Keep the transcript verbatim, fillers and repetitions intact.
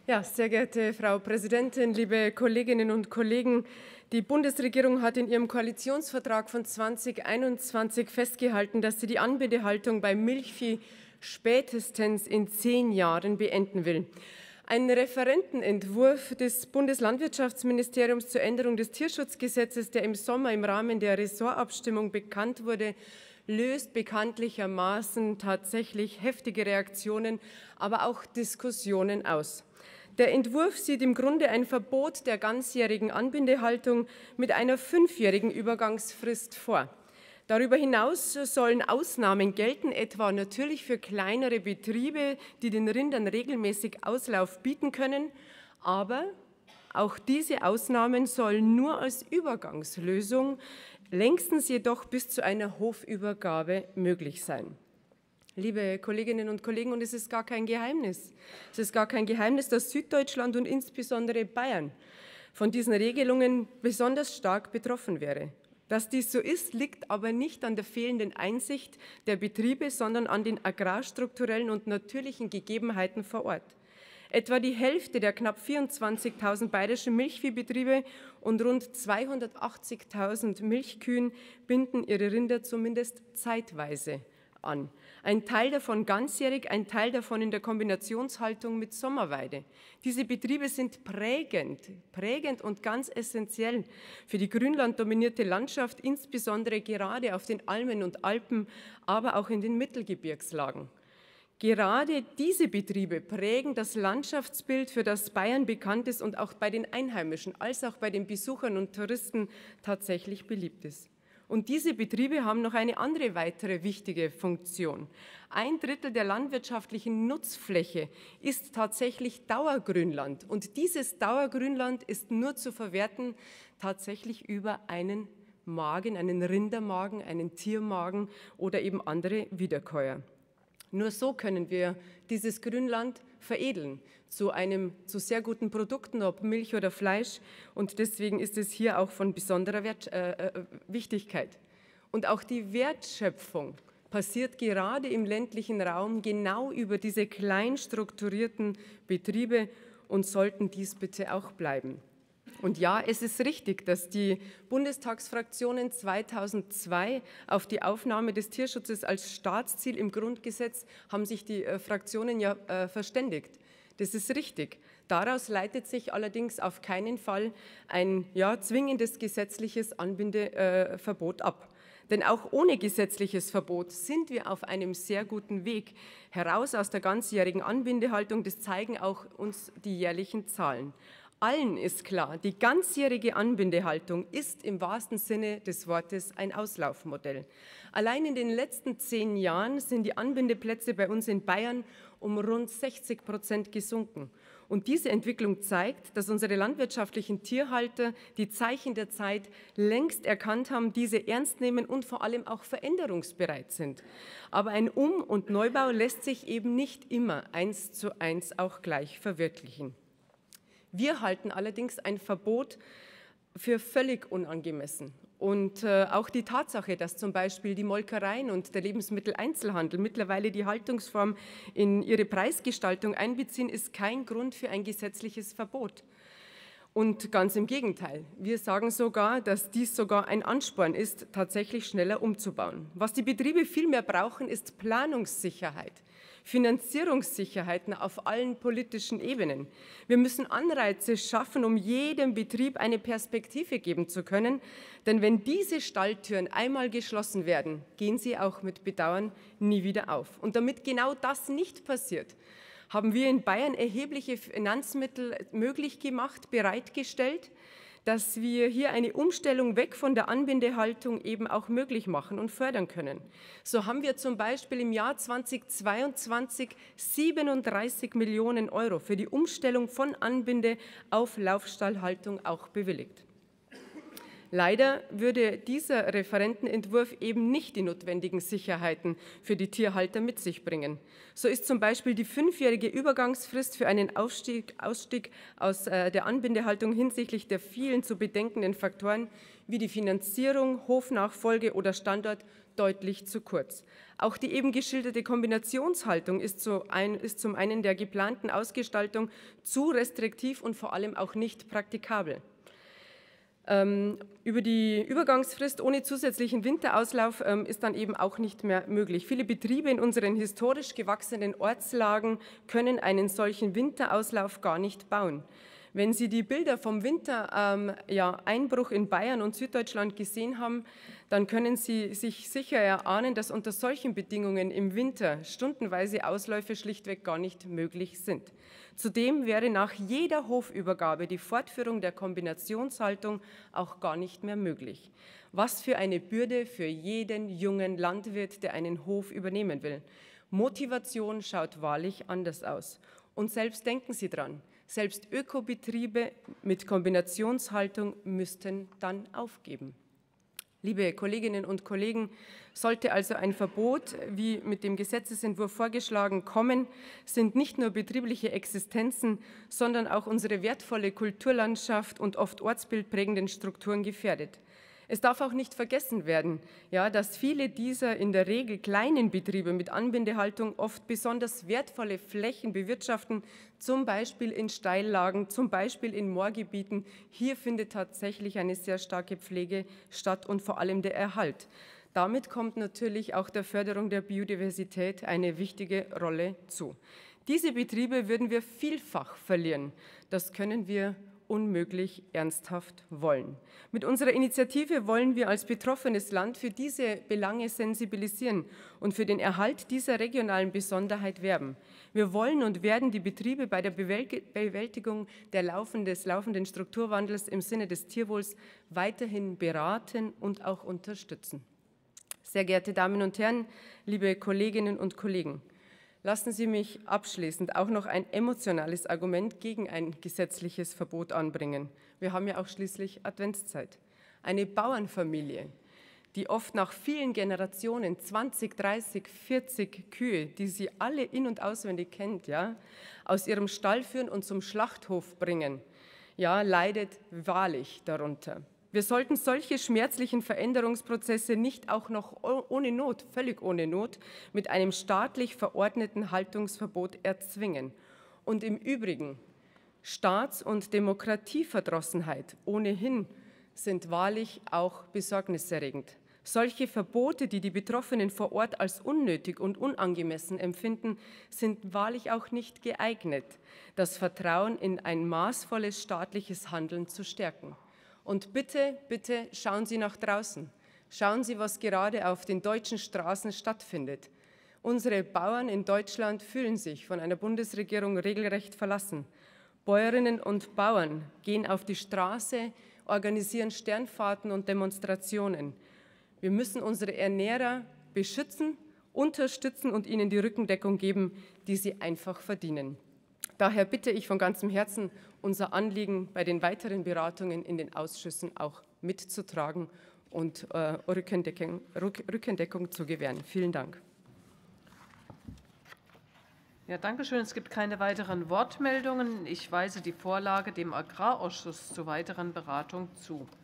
Ja, sehr geehrte Frau Präsidentin, liebe Kolleginnen und Kollegen! Die Bundesregierung hat in ihrem Koalitionsvertrag von zweitausendeinundzwanzig festgehalten, dass sie die Anbindehaltung bei Milchvieh spätestens in zehn Jahren beenden will. Ein Referentenentwurf des Bundeslandwirtschaftsministeriums zur Änderung des Tierschutzgesetzes, der im Sommer im Rahmen der Ressortabstimmung bekannt wurde, löst bekanntlichermaßen tatsächlich heftige Reaktionen, aber auch Diskussionen aus. Der Entwurf sieht im Grunde ein Verbot der ganzjährigen Anbindehaltung mit einer fünfjährigen Übergangsfrist vor. Darüber hinaus sollen Ausnahmen gelten, etwa natürlich für kleinere Betriebe, die den Rindern regelmäßig Auslauf bieten können, aber auch diese Ausnahmen sollen nur als Übergangslösung, längstens jedoch bis zu einer Hofübergabe möglich sein. Liebe Kolleginnen und Kollegen, und es ist gar kein Geheimnis, es ist gar kein Geheimnis, dass Süddeutschland und insbesondere Bayern von diesen Regelungen besonders stark betroffen wäre. Dass dies so ist, liegt aber nicht an der fehlenden Einsicht der Betriebe, sondern an den agrarstrukturellen und natürlichen Gegebenheiten vor Ort. Etwa die Hälfte der knapp vierundzwanzigtausend bayerischen Milchviehbetriebe und rund zweihundertachtzigtausend Milchkühen binden ihre Rinder zumindest zeitweise an. Ein Teil davon ganzjährig, ein Teil davon in der Kombinationshaltung mit Sommerweide. Diese Betriebe sind prägend, prägend und ganz essentiell für die grünlanddominierte Landschaft, insbesondere gerade auf den Almen und Alpen, aber auch in den Mittelgebirgslagen. Gerade diese Betriebe prägen das Landschaftsbild, für das Bayern bekannt ist und auch bei den Einheimischen als auch bei den Besuchern und Touristen tatsächlich beliebt ist. Und diese Betriebe haben noch eine andere weitere wichtige Funktion. Ein Drittel der landwirtschaftlichen Nutzfläche ist tatsächlich Dauergrünland. Und dieses Dauergrünland ist nur zu verwerten tatsächlich über einen Magen, einen Rindermagen, einen Tiermagen oder eben andere Wiederkäuer. Nur so können wir dieses Grünland veredeln zu einem zu sehr guten Produkten, ob Milch oder Fleisch. Und deswegen ist es hier auch von besonderer Wert, äh, Wichtigkeit. Und auch die Wertschöpfung passiert gerade im ländlichen Raum genau über diese klein strukturierten Betriebe und sollten dies bitte auch bleiben. Und ja, es ist richtig, dass die Bundestagsfraktionen zweitausendzwei auf die Aufnahme des Tierschutzes als Staatsziel im Grundgesetz haben sich die äh, Fraktionen ja äh, verständigt. Das ist richtig. Daraus leitet sich allerdings auf keinen Fall ein ja, zwingendes gesetzliches Anbindeverbot äh, ab. Denn auch ohne gesetzliches Verbot sind wir auf einem sehr guten Weg heraus aus der ganzjährigen Anbindehaltung. Das zeigen auch uns die jährlichen Zahlen. Allen ist klar, die ganzjährige Anbindehaltung ist im wahrsten Sinne des Wortes ein Auslaufmodell. Allein in den letzten zehn Jahren sind die Anbindeplätze bei uns in Bayern um rund sechzig Prozent gesunken. Und diese Entwicklung zeigt, dass unsere landwirtschaftlichen Tierhalter die Zeichen der Zeit längst erkannt haben, diese ernst nehmen und vor allem auch veränderungsbereit sind. Aber ein Um- und Neubau lässt sich eben nicht immer eins zu eins auch gleich verwirklichen. Wir halten allerdings ein Verbot für völlig unangemessen. Und äh, auch die Tatsache, dass zum Beispiel die Molkereien und der Lebensmitteleinzelhandel mittlerweile die Haltungsform in ihre Preisgestaltung einbeziehen, ist kein Grund für ein gesetzliches Verbot. Und ganz im Gegenteil, wir sagen sogar, dass dies sogar ein Ansporn ist, tatsächlich schneller umzubauen. Was die Betriebe vielmehr brauchen, ist Planungssicherheit, Finanzierungssicherheiten auf allen politischen Ebenen. Wir müssen Anreize schaffen, um jedem Betrieb eine Perspektive geben zu können, denn wenn diese Stalltüren einmal geschlossen werden, gehen sie auch mit Bedauern nie wieder auf. Und damit genau das nicht passiert, haben wir in Bayern erhebliche Finanzmittel möglich gemacht, bereitgestellt, dass wir hier eine Umstellung weg von der Anbindehaltung eben auch möglich machen und fördern können. So haben wir zum Beispiel im Jahr zweitausendzweiundzwanzig siebenunddreißig Millionen Euro für die Umstellung von Anbinde auf Laufstallhaltung auch bewilligt. Leider würde dieser Referentenentwurf eben nicht die notwendigen Sicherheiten für die Tierhalter mit sich bringen. So ist zum Beispiel die fünfjährige Übergangsfrist für einen Aufstieg, Ausstieg aus äh, der Anbindehaltung hinsichtlich der vielen zu bedenkenden Faktoren wie die Finanzierung, Hofnachfolge oder Standort deutlich zu kurz. Auch die eben geschilderte Kombinationshaltung ist, so ein, ist zum einen der geplanten Ausgestaltung zu restriktiv und vor allem auch nicht praktikabel. Ähm, über die Übergangsfrist ohne zusätzlichen Winterauslauf ähm, ist dann eben auch nicht mehr möglich. Viele Betriebe in unseren historisch gewachsenen Ortslagen können einen solchen Winterauslauf gar nicht bauen. Wenn Sie die Bilder vom Wintereinbruch ähm, ja, in Bayern und Süddeutschland gesehen haben, dann können Sie sich sicher erahnen, dass unter solchen Bedingungen im Winter stundenweise Ausläufe schlichtweg gar nicht möglich sind. Zudem wäre nach jeder Hofübergabe die Fortführung der Kombinationshaltung auch gar nicht mehr möglich. Was für eine Bürde für jeden jungen Landwirt, der einen Hof übernehmen will. Motivation schaut wahrlich anders aus. Und selbst denken Sie dran, selbst Ökobetriebe mit Kombinationshaltung müssten dann aufgeben. Liebe Kolleginnen und Kollegen, sollte also ein Verbot, wie mit dem Gesetzesentwurf vorgeschlagen, kommen, sind nicht nur betriebliche Existenzen, sondern auch unsere wertvolle Kulturlandschaft und oft ortsbildprägenden Strukturen gefährdet. Es darf auch nicht vergessen werden, ja, dass viele dieser in der Regel kleinen Betriebe mit Anbindehaltung oft besonders wertvolle Flächen bewirtschaften, zum Beispiel in Steillagen, zum Beispiel in Moorgebieten. Hier findet tatsächlich eine sehr starke Pflege statt und vor allem der Erhalt. Damit kommt natürlich auch der Förderung der Biodiversität eine wichtige Rolle zu. Diese Betriebe würden wir vielfach verlieren. Das können wir unmöglich ernsthaft wollen. Mit unserer Initiative wollen wir als betroffenes Land für diese Belange sensibilisieren und für den Erhalt dieser regionalen Besonderheit werben. Wir wollen und werden die Betriebe bei der Bewältigung der Laufen des laufenden Strukturwandels im Sinne des Tierwohls weiterhin beraten und auch unterstützen. Sehr geehrte Damen und Herren, liebe Kolleginnen und Kollegen, lassen Sie mich abschließend auch noch ein emotionales Argument gegen ein gesetzliches Verbot anbringen. Wir haben ja auch schließlich Adventszeit. Eine Bauernfamilie, die oft nach vielen Generationen, zwanzig, dreißig, vierzig Kühe, die sie alle in- und auswendig kennt, ja, aus ihrem Stall führen und zum Schlachthof bringen, ja, leidet wahrlich darunter. Wir sollten solche schmerzlichen Veränderungsprozesse nicht auch noch ohne Not, völlig ohne Not, mit einem staatlich verordneten Haltungsverbot erzwingen. Und im Übrigen, Staats- und Demokratieverdrossenheit ohnehin sind wahrlich auch besorgniserregend. Solche Verbote, die die Betroffenen vor Ort als unnötig und unangemessen empfinden, sind wahrlich auch nicht geeignet, das Vertrauen in ein maßvolles staatliches Handeln zu stärken. Und bitte, bitte schauen Sie nach draußen. Schauen Sie, was gerade auf den deutschen Straßen stattfindet. Unsere Bauern in Deutschland fühlen sich von einer Bundesregierung regelrecht verlassen. Bäuerinnen und Bauern gehen auf die Straße, organisieren Sternfahrten und Demonstrationen. Wir müssen unsere Ernährer beschützen, unterstützen und ihnen die Rückendeckung geben, die sie einfach verdienen. Daher bitte ich von ganzem Herzen, unser Anliegen bei den weiteren Beratungen in den Ausschüssen auch mitzutragen und äh, Rückendeckung, Rückendeckung zu gewähren. Vielen Dank. Ja, danke schön. Es gibt keine weiteren Wortmeldungen. Ich weise die Vorlage dem Agrarausschuss zur weiteren Beratung zu.